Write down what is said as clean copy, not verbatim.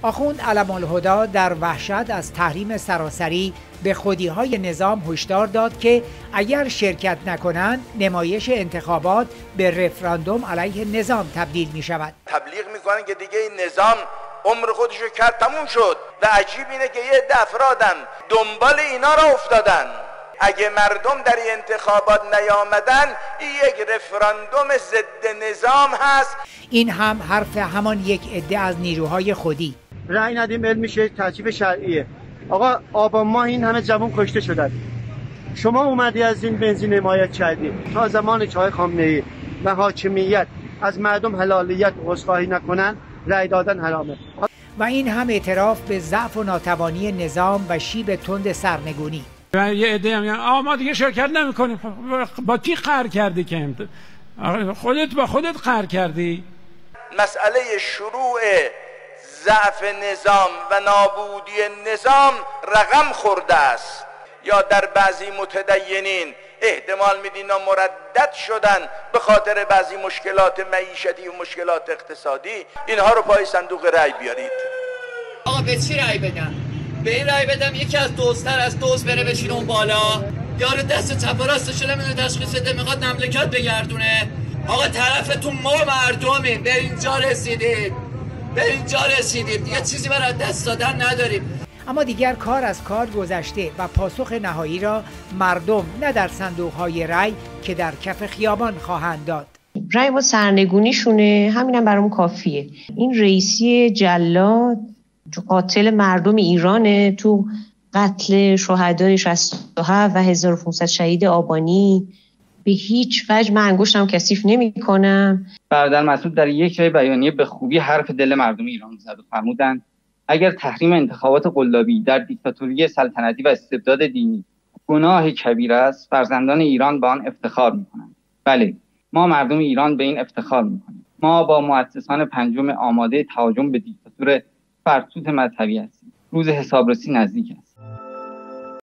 آخوند علم الهدی در وحشت از تحریم سراسری به خودی‌های نظام هشدار داد که اگر شرکت نکنند نمایش انتخابات به رفراندوم علیه نظام تبدیل می شود. تبلیغ میکنن که دیگه این نظام عمر خودشو کرد، تموم شد و عجیب اینه که یه عده افرادن دنبال اینا را افتادن. اگه مردم در این انتخابات نیامدن این یک رفراندوم ضد نظام هست. این هم حرف همان یک عده از نیروهای خودی. رأی ندیم علم میشه تعجیب شرعیه. آقا آبان ماه این همه جوان کشته شدن، شما اومدی از این بنزین حمایت کردی. تا زمان که آقای خامنه‌ای و حاکمیت از مردم حلالیت عذرخواهی نکنن رأی دادن حرامه. و این هم اعتراف به ضعف و ناتوانی نظام و شیب تند سرنگونی. یه عده هم ما دیگه شرکت نمی‌کنیم. با کی قهر کردی که خودت با خودت قهر کردی؟ مسئله شروع ضعف نظام و نابودی نظام رقم خورده است، یا در بعضی متدینین احتمال میدین مردد شدن به خاطر بعضی مشکلات معیشتی و مشکلات اقتصادی. اینها رو پای صندوق رأی بیارید. آقا به چی رأی بدم؟ به این رأی بدم یکی از دوستر از دوست بره بشینه اون بالا، یارو دست چپ و راستش نمیدونه تشخیص بده، میخواد مملکت بگردونه. آقا طرفتون ما مردمیم، به اینجا رسیدیم دیگه چیزی برای دست دادن نداریم. اما دیگر کار از کار گذشته و پاسخ نهایی را مردم نه در صندوق‌های رأی که در کف خیابان خواهند داد. رأی با سرنگونیشونه، همینم برام کافیه. این رئیسی جلاد قاتل مردم ایرانه، تو قتل شهدای 67 و 1500 شهید آبانی به هیچ وجه من انگشتم کثیف نمی‌کنم. برادر مسعود در یک جای بیانیه به خوبی حرف دل مردم ایران زد و فرمودند اگر تحریم انتخابات قلابی در دیکتاتوری سلطنتی و استبداد دینی گناه کبیر است، فرزندان ایران به آن افتخار می‌کنند. بله، ما مردم ایران به این افتخار می‌کنیم. ما با مؤسسان پنجم آماده تهاجم به دیکتاتور فرسود مذهبی هستیم. روز حسابرسی نزدیک است.